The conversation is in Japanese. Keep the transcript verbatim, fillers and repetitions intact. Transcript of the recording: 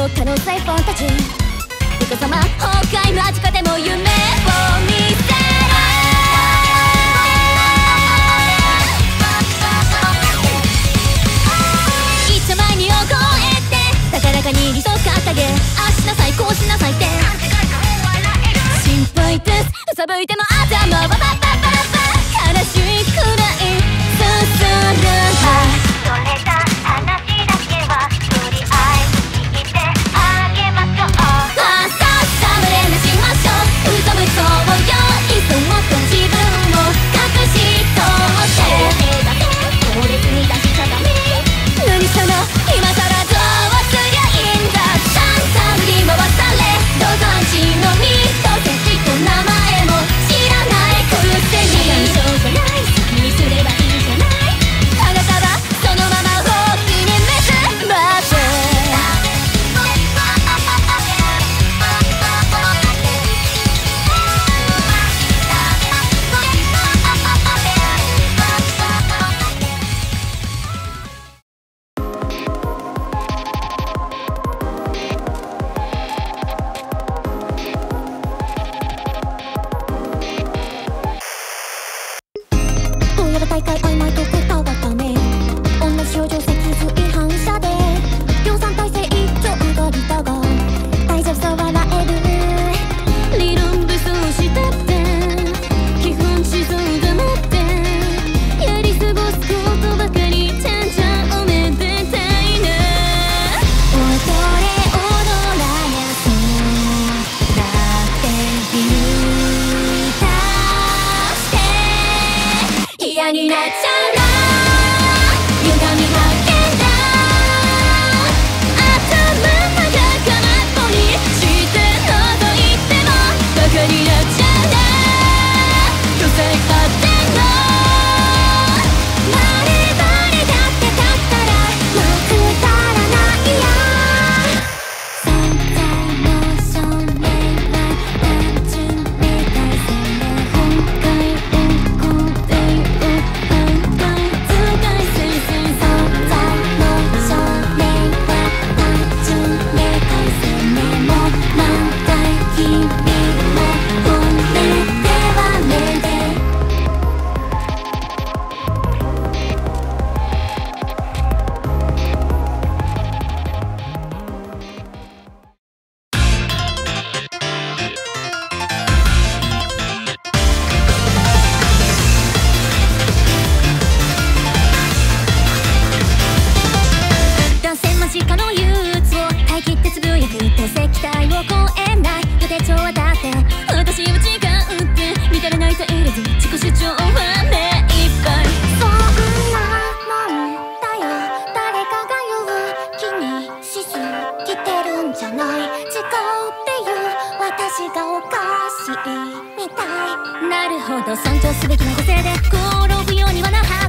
の可能性ファンタジー人様崩壊間近でも夢を見せる一丁前に覚えて高らかに理想掲げあしなさいこうしなさいって心配ですうさぶいても頭はバババババ悲しいくらい進むそれだ話だけはとりあえず聞いてあげましょうあさっさむれなしましょう嘘ぶそうよいっそもっと自分を隠し通してだけ強烈に出しちゃダメ何様今さらどうすりゃいいんださんさん振り回されどうぞ安心の身とセンチと名前も知らないくせにしょうがない好きにすればいいじゃないあなたはそのまま大きに目覚ませどうやら大会曖昧と答わったね同じ症状脊髄違反者で量産体制一丁上がりだが大丈夫そう笑える理論武装したって基本思想が持ってやり過ごすことばかりちゃんちゃんおめでたいな踊れ踊らやそうだってビュー出して嫌になっちゃうな歪み発見だ頭がかまっぽにして覗いてもバカになっちゃうな虚勢発展のバレバレだって立ったらもうくだらないや存在の証明は単純明快性の本会を肯定を反対使い先生存在の証明は単純明快性ねも満開君も本音ではねで男性間近の憂鬱を耐え切ってつぶやくと石体を超えない予定調はだって私は違うって見足りないと入れず自己主張は目いっぱいそんなもんだよ誰かが言う気にしすぎてるんじゃない違うっていう私がおかしいみたいなるほど尊重すべきな個性で転ぶようにはなは